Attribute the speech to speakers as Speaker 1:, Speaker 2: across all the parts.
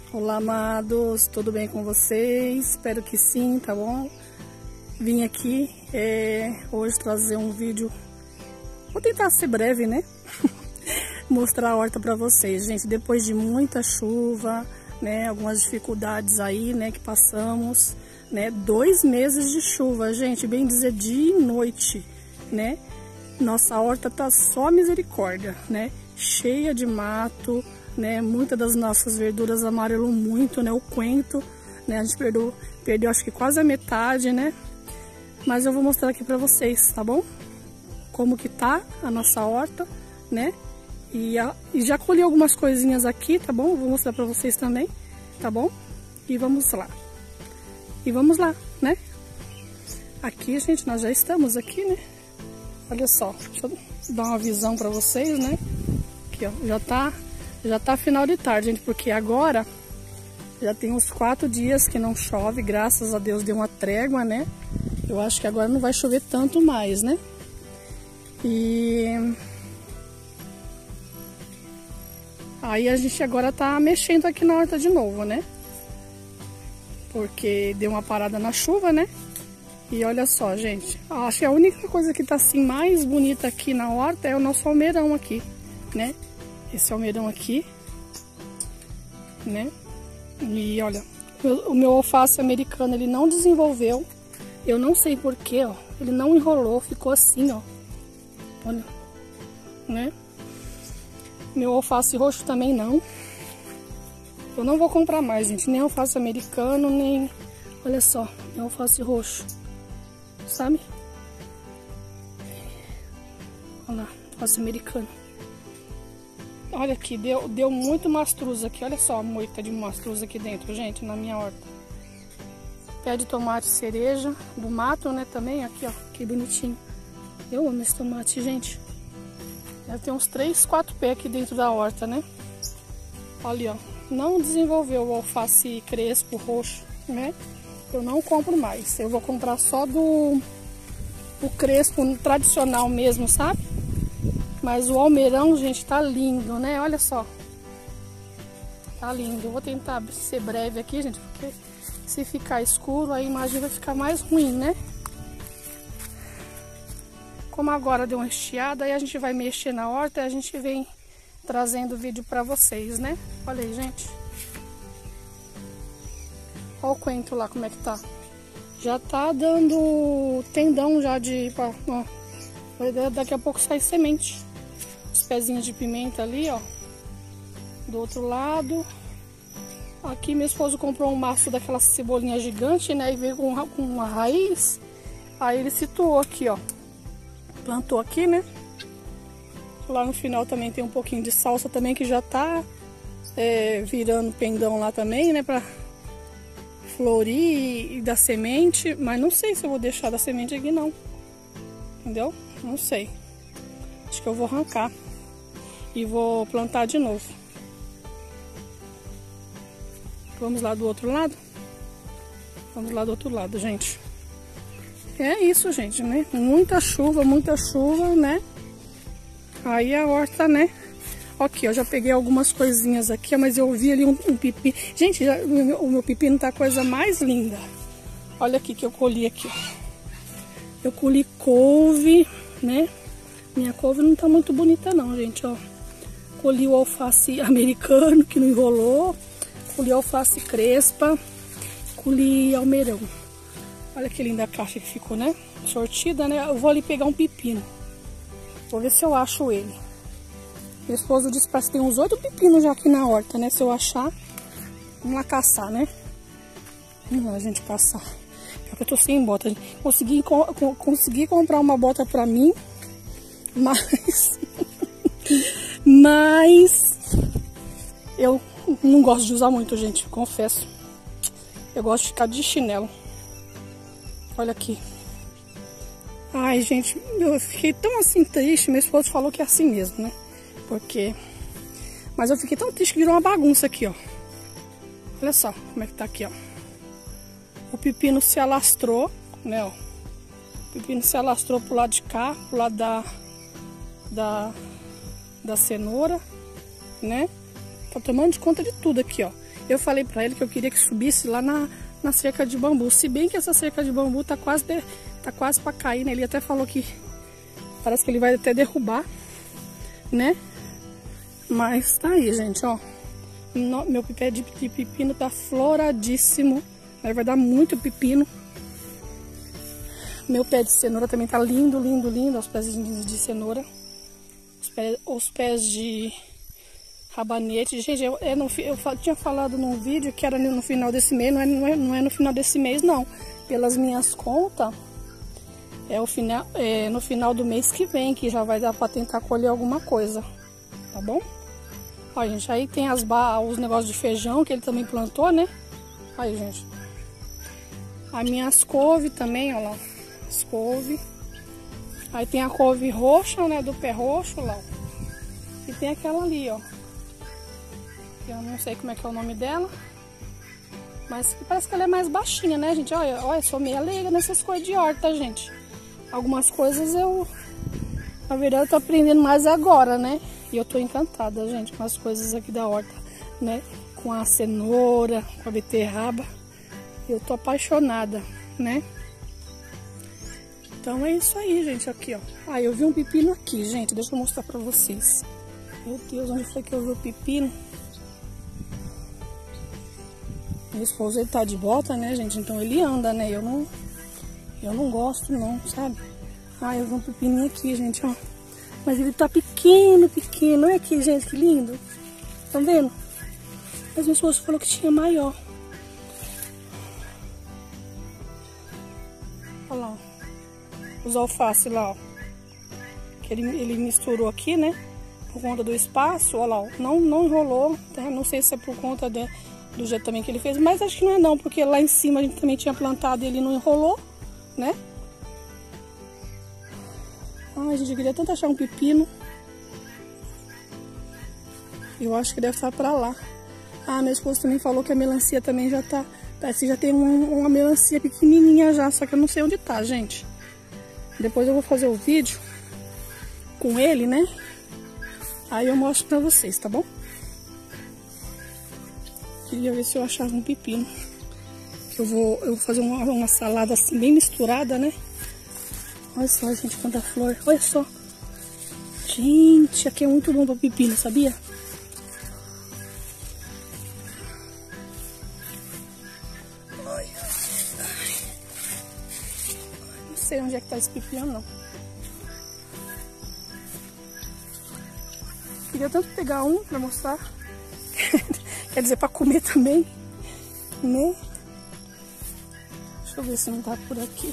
Speaker 1: Olá, amados, tudo bem com vocês? Espero que sim, tá bom? Vim aqui hoje trazer um vídeo, vou tentar ser breve, né? Mostrar a horta pra vocês, gente. Depois de muita chuva, né? Algumas dificuldades aí, né? Que passamos, né? 2 meses de chuva, gente, bem dizer dia e noite, né? Nossa horta tá só misericórdia, né? Cheia de mato, né? Muitas das nossas verduras amarelou muito, né? O coentro, né? A gente perdeu acho que quase a metade, né? Mas eu vou mostrar aqui pra vocês, tá bom? Como que tá a nossa horta, né? E já colhi algumas coisinhas aqui, tá bom? Vou mostrar pra vocês também, tá bom? E vamos lá. E vamos lá, né? Aqui, gente, nós já estamos aqui, né? Olha só, deixa eu dar uma visão pra vocês, né? Aqui, ó, já tá final de tarde, gente, porque agora já tem uns 4 dias que não chove, graças a Deus deu uma trégua, né? Eu acho que agora não vai chover tanto mais, né? E aí a gente agora tá mexendo aqui na horta de novo, né? Porque deu uma parada na chuva, né? E olha só, gente, acho que a única coisa que tá assim mais bonita aqui na horta é o nosso almeirão aqui, né? Esse almeirão aqui, né? E olha, o meu alface americano, ele não desenvolveu. Eu não sei porquê, ó. Ele não enrolou, ficou assim, ó. Olha, né? Meu alface roxo também não. Eu não vou comprar mais, gente. Nem alface americano, nem... Olha só, meu alface roxo. Sabe? Olha lá, alface americano. Olha aqui, deu muito mastruz aqui. Olha só a moita de mastruz aqui dentro, gente, na minha horta. Pé de tomate cereja do mato, né, também. Aqui, ó, que bonitinho. Eu amo esse tomate, gente. Deve ter uns 3, 4 pés aqui dentro da horta, né? Olha, ó. Não desenvolveu o alface crespo roxo, né? Eu não compro mais. Eu vou comprar só o crespo tradicional mesmo, sabe? Mas o almeirão, gente, tá lindo, né? Olha só. Tá lindo. Eu vou tentar ser breve aqui, gente, porque se ficar escuro, a imagem vai ficar mais ruim, né? Como agora deu uma estiada, aí a gente vai mexer na horta e a gente vem trazendo vídeo pra vocês, né? Olha aí, gente. Olha o coentro lá, como é que tá. Já tá dando tendão já de... Ó, daqui a pouco sai semente. Os pezinhos de pimenta ali, ó. Do outro lado. Aqui meu esposo comprou um maço daquela cebolinha gigante, né? E veio com uma raiz. Aí ele situou aqui, ó. Plantou aqui, né? Lá no final também tem um pouquinho de salsa também, que já tá virando pendão lá também, né? Pra florir e dar semente. Mas não sei se eu vou deixar da semente aqui, não. Entendeu? Não sei. Acho que eu vou arrancar. E vou plantar de novo. Vamos lá do outro lado? Vamos lá do outro lado, gente. É isso, gente, né? Muita chuva, né? Aí a horta, né? Aqui, ó, já peguei algumas coisinhas aqui, ó, mas eu vi ali um pepino. Gente, o meu pepino tá a coisa mais linda. Olha aqui que eu colhi aqui, ó. Eu colhi couve, né? Minha couve não tá muito bonita não, gente, ó. Colhi o alface americano, que não enrolou. Colhi alface crespa. Colhi almeirão. Olha que linda a caixa que ficou, né? Sortida, né? Eu vou ali pegar um pepino. Vou ver se eu acho ele. Meu esposo disse que tem uns 8 pepinos já aqui na horta, né? Se eu achar, vamos lá caçar, né? Vamos lá, gente, caçar. Porque eu tô sem bota. Consegui comprar uma bota pra mim, mas eu não gosto de usar muito, gente, confesso. Eu gosto de ficar de chinelo. Olha aqui. Ai, gente, eu fiquei tão assim triste. Meu esposo falou que é assim mesmo, né? Porque... Mas eu fiquei tão triste que virou uma bagunça aqui, ó. Olha só como é que tá aqui, ó. O pepino se alastrou, né, ó. O pepino se alastrou pro lado de cá, pro lado da cenoura, né? Tá tomando de conta de tudo aqui, ó. Eu falei pra ele que eu queria que subisse lá na cerca de bambu. Se bem que essa cerca de bambu tá quase pra cair, né? Ele até falou que parece que ele vai até derrubar, né? Mas tá aí, gente, ó. Meu pé de pepino tá floradíssimo. Vai dar muito pepino. Meu pé de cenoura também tá lindo, lindo, lindo. Os pés de cenoura. Os pés de rabanete. Gente, eu tinha falado num vídeo que era no final desse mês. Não é no final desse mês, não. Pelas minhas contas, no final do mês que vem, que já vai dar pra tentar colher alguma coisa. Tá bom? Ó, gente, aí tem os negócios de feijão que ele também plantou, né? Aí, gente. As minhas couve também, ó lá. As couve. Aí tem a couve roxa, né? Do pé roxo lá. E tem aquela ali, ó. Eu não sei como é que é o nome dela. Mas parece que ela é mais baixinha, né, gente? Olha, eu sou meio leiga nessas coisas de horta, gente. Algumas coisas na verdade, eu tô aprendendo mais agora, né? E eu tô encantada, gente, com as coisas aqui da horta, né? Com a cenoura, com a beterraba. Eu tô apaixonada, né? Então é isso aí, gente, aqui, ó. Ah, eu vi um pepino aqui, gente, deixa eu mostrar pra vocês. Meu Deus, onde foi que eu vi o pepino? Meu esposo, ele tá de bota, né, gente? Então ele anda, né? Eu não gosto, não, sabe? Ah, eu vi um pepininho aqui, gente, ó. Mas ele tá pequeno, pequeno. Olha aqui, gente, que lindo. Tá vendo? Mas meu esposo falou que tinha maior. Olha lá, ó. Os alface lá, ó. Que ele misturou aqui, né? Por conta do espaço, olha lá, ó. Não enrolou, tá? Não sei se é por conta do jeito também que ele fez. Mas acho que não é não, porque lá em cima a gente também tinha plantado e ele não enrolou, né? Ai, gente, eu queria tanto achar um pepino. Eu acho que deve estar pra lá. Ah, meu esposo também falou que a melancia também já tá... Parece que já tem uma melancia pequenininha já, só que eu não sei onde tá, gente. Depois eu vou fazer o vídeo com ele, né? Aí eu mostro pra vocês, tá bom? Queria ver se eu achava um pepino. Que eu vou fazer uma salada assim, bem misturada, né? Olha só, gente, quanta flor. Olha só. Gente, aqui é muito bom pra pepino, sabia? Não sei onde é que tá esse pepino, não. Queria tanto pegar um pra mostrar. Quer dizer, pra comer também, né? Deixa eu ver se não tá por aqui.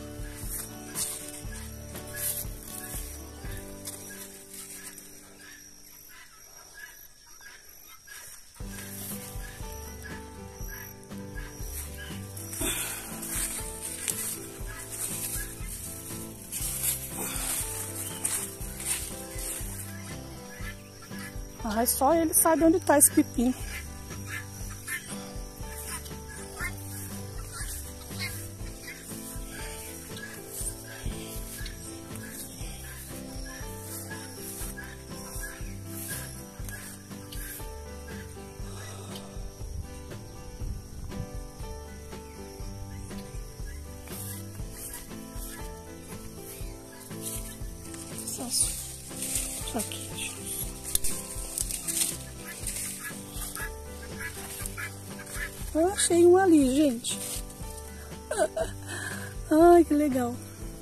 Speaker 1: Ah, só ele sabe onde tá esse pepino. Só aqui. Eu achei um ali, gente. Ai, que legal.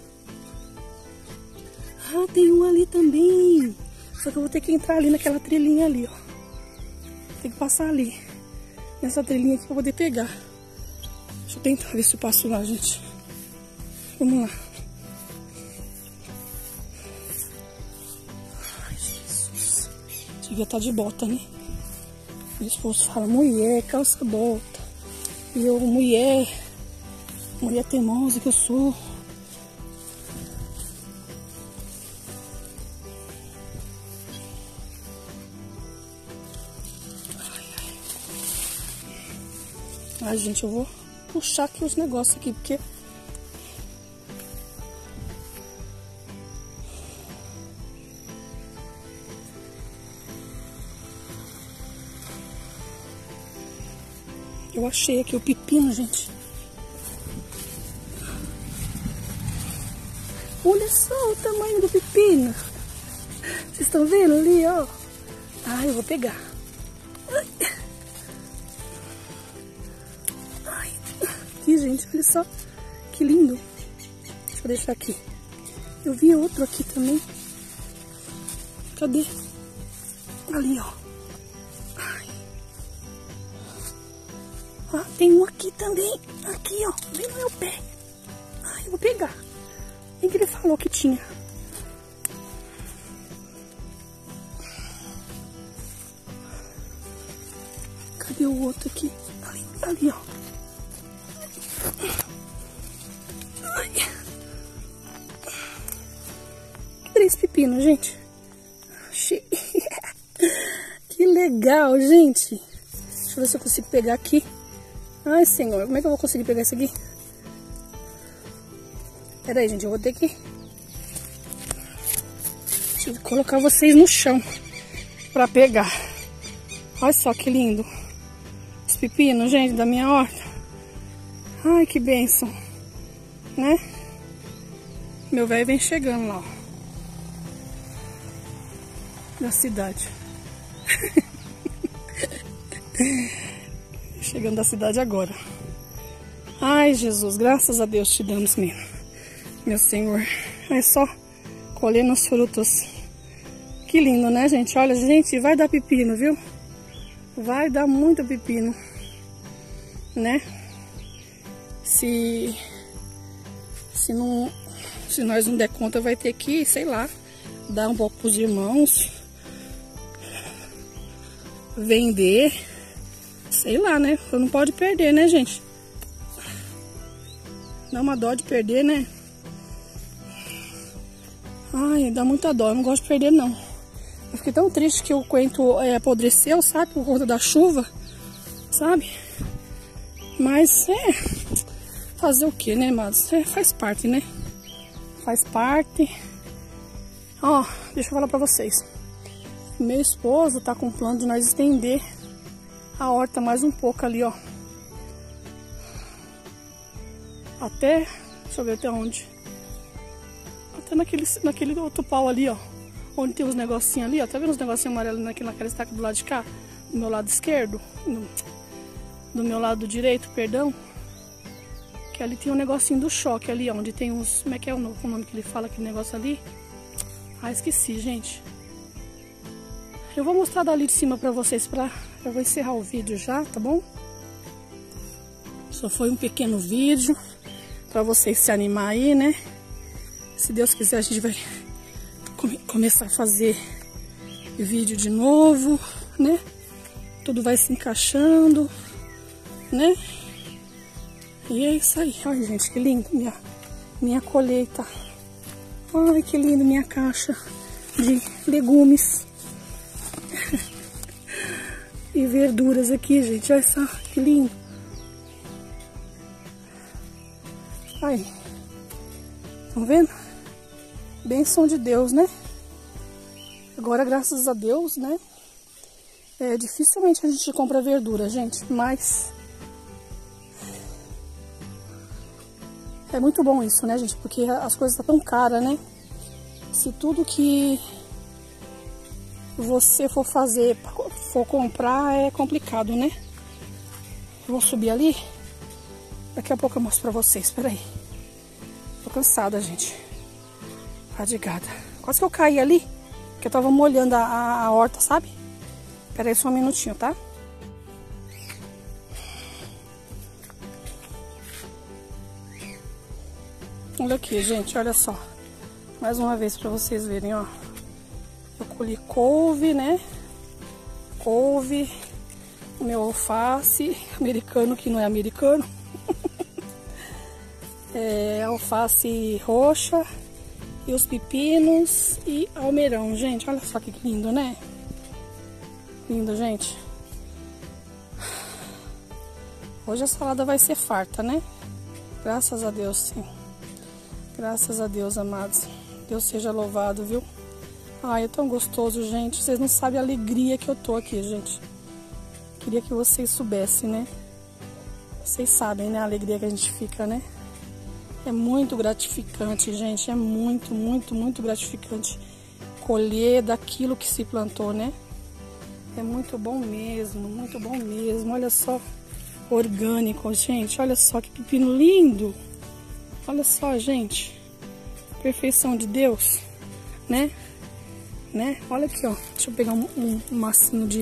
Speaker 1: Ah, tem um ali também. Só que eu vou ter que entrar ali naquela trilhinha ali, ó. Tem que passar ali. Nessa trilhinha aqui pra poder pegar. Deixa eu tentar ver se eu passo lá, gente. Vamos lá. Ai, Jesus. Devia estar de bota, né? Meu esposo fala, mulher, calça bota. E eu, mulher teimosa que eu sou. Ai, gente, eu vou puxar aqui os negócios aqui, porque... Eu achei aqui o pepino, gente. Olha só o tamanho do pepino. Vocês estão vendo ali, ó? Ah, eu vou pegar. Ai. Aqui, gente, olha só. Que lindo. Deixa eu deixar aqui. Eu vi outro aqui também. Cadê? Ali, ó. Ai. Ah, tem um aqui também. Aqui, ó. Vem no meu pé. Ai, eu vou pegar. Quem que ele falou que tinha? Cadê o outro aqui? Ali, ó. Ai. 3 pepinos, gente. Achei. Que legal, gente. Deixa eu ver se eu consigo pegar aqui. Ai, senhor, como é que eu vou conseguir pegar isso aqui? Pera aí, gente, eu vou ter que... Deixa eu colocar vocês no chão pra pegar. Olha só que lindo. Os pepinos, gente, da minha horta. Ai, que bênção. Né? Meu velho vem chegando lá, ó. Da cidade. Chegando da cidade agora. Ai, Jesus, graças a Deus te damos, meu Senhor. É só colhendo os frutos. Que lindo, né, gente? Olha, gente, vai dar pepino, viu? Vai dar muito pepino, né? Se nós não der conta, vai ter que, sei lá, dar um pouco pros irmãos, vender, sei lá, né? Não pode perder, né, gente? Dá uma dó de perder, né? Ai, dá muita dó, eu não gosto de perder, não. Eu fiquei tão triste que o coentro apodreceu, sabe? Por conta da chuva, sabe? Mas fazer o que, né, mas faz parte, né? Faz parte. Ó, deixa eu falar pra vocês. Meu esposo tá com plano de nós estender a horta mais um pouco ali, ó. Até, deixa eu ver até onde. Até naquele outro pau ali, ó. Onde tem os negocinhos ali, ó. Tá vendo os negocinhos amarelos naquela estaca do lado de cá? Do meu lado esquerdo. Do meu lado direito, perdão. Que ali tem um negocinho do choque ali, ó. Onde tem uns... Como é que é o nome que ele fala, aquele negócio ali? Ah, esqueci, gente. Eu vou mostrar dali de cima pra vocês. Eu vou encerrar o vídeo já, tá bom? Só foi um pequeno vídeo pra vocês se animar aí, né? Se Deus quiser, a gente vai começar a fazer vídeo de novo, né? Tudo vai se encaixando, né? E é isso aí. Ai, gente, que lindo minha colheita. Ai, que lindo minha caixa de legumes e verduras aqui, gente. Olha só, que lindo. Aí, estão vendo? Bênção de Deus, né? Agora, graças a Deus, né? Dificilmente a gente compra verdura, gente, mas é muito bom isso, né, gente? Porque as coisas estão tão caras, né? Se tudo que você for fazer, for comprar, é complicado, né? Vou subir ali. Daqui a pouco eu mostro pra vocês, espera aí. Tô cansada, gente. Fadigada. Quase que eu caí ali, que eu tava molhando a horta, sabe? Espera aí só um minutinho, tá? Olha aqui, gente, olha só. Mais uma vez pra vocês verem, ó. Eu colhi couve, né? Couve. O meu alface americano, que não é americano. Alface roxa. E os pepinos e almeirão, gente. Olha só que lindo, né? Lindo, gente. Hoje a salada vai ser farta, né? Graças a Deus, sim. Graças a Deus, amados. Deus seja louvado, viu? Ai, é tão gostoso, gente. Vocês não sabem a alegria que eu tô aqui, gente. Queria que vocês soubessem, né? Vocês sabem, né, a alegria que a gente fica, né? É muito gratificante, gente, é muito, muito, muito gratificante colher daquilo que se plantou, né? É muito bom mesmo, muito bom mesmo. Olha só, orgânico, gente, olha só que pepino lindo. Olha só, gente, perfeição de Deus, né? Olha aqui, ó, deixa eu pegar um massinho de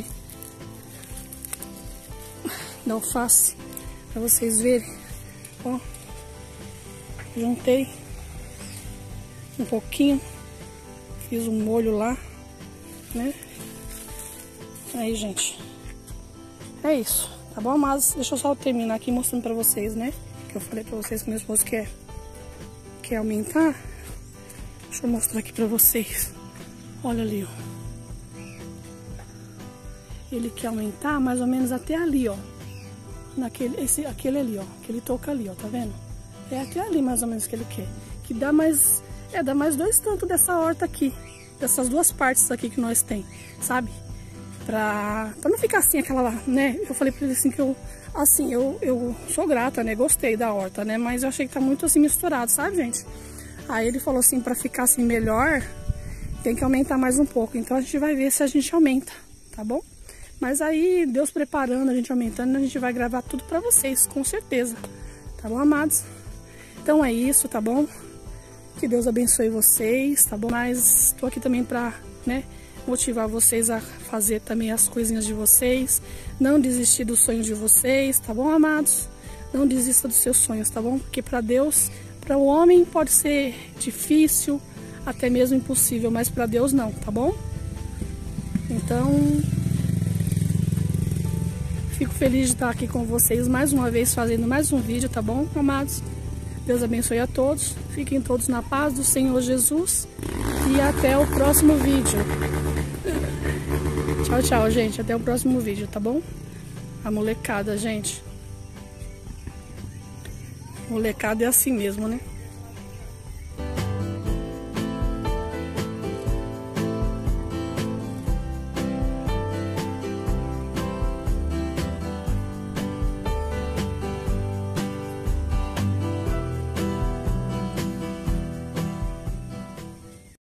Speaker 1: alface pra vocês verem, ó. Juntei um pouquinho, fiz um molho lá, né? Aí, gente, é isso, tá bom? Mas deixa eu só terminar aqui mostrando pra vocês, né? Que eu falei pra vocês que meu esposo quer aumentar. Deixa eu mostrar aqui pra vocês. Olha ali, ó. Ele quer aumentar mais ou menos até ali, ó. Aquele ali, ó. Aquele toco ali, ó, tá vendo? É até ali mais ou menos que ele quer. Que dá mais... dá mais 2 tantos dessa horta aqui. Dessas 2 partes aqui que nós tem, sabe? Pra não ficar assim, aquela lá, né? Eu falei pra ele assim que eu sou grata, né? Gostei da horta, né? Mas eu achei que tá muito assim misturado, sabe, gente? Aí ele falou assim, pra ficar assim melhor, tem que aumentar mais um pouco. Então a gente vai ver se a gente aumenta, tá bom? Mas aí, Deus preparando, a gente aumentando, a gente vai gravar tudo pra vocês, com certeza. Tá bom, amados? Então é isso, tá bom? Que Deus abençoe vocês, tá bom? Mas tô aqui também pra, né, motivar vocês a fazer também as coisinhas de vocês. Não desistir dos sonhos de vocês, tá bom, amados? Não desista dos seus sonhos, tá bom? Porque pra Deus, pra o homem pode ser difícil, até mesmo impossível, mas pra Deus não, tá bom? Então, fico feliz de estar aqui com vocês mais uma vez, fazendo mais um vídeo, tá bom, amados? Deus abençoe a todos, fiquem todos na paz do Senhor Jesus e até o próximo vídeo. Tchau, tchau, gente, até o próximo vídeo, tá bom? A molecada, gente. Molecada é assim mesmo, né?